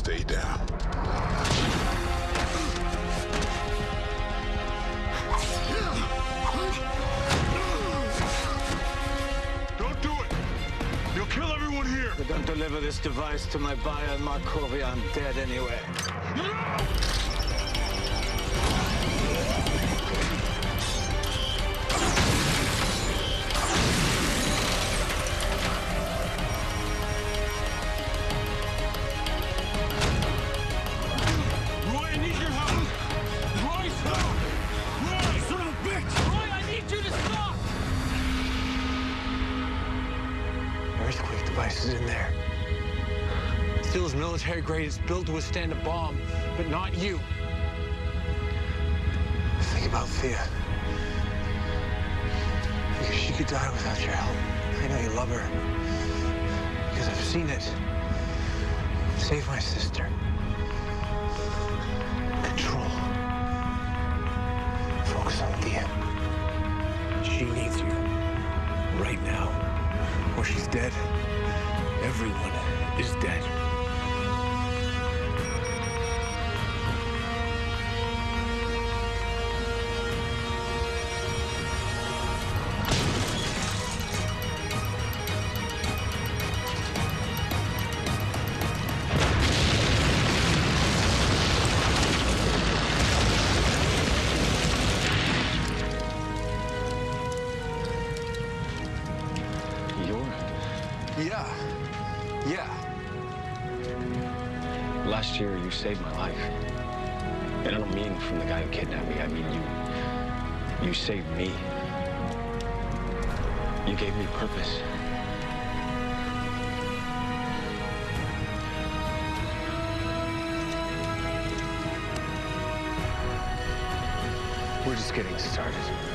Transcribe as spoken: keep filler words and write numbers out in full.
Stay down. Don't do it! You'll kill everyone here! But don't deliver this device to my buyer, Markovia. I'm dead anyway. Roy, I need your help! Roy, stop! Roy, son of a bitch! Roy, I need you to stop! Earthquake device is in there. Steel's military grade. It's built to withstand a bomb, but not you. Think about Thea. Because she could die without your help. I know you love her. Because I've seen it. Save my sister. Control. Focus on Thea. She needs you. Right now. Or she's dead. Everyone is dead. Yeah. Yeah. Last year, you saved my life. And I don't mean from the guy who kidnapped me. I mean you. You saved me. You gave me purpose. We're just getting started.